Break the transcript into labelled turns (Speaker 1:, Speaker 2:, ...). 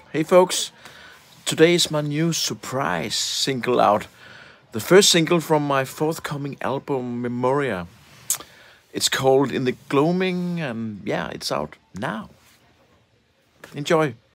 Speaker 1: Hey folks, today is my new surprise single out. The first single from my forthcoming album, Memoria. It's called In The Gloaming, and yeah, it's out now. Enjoy.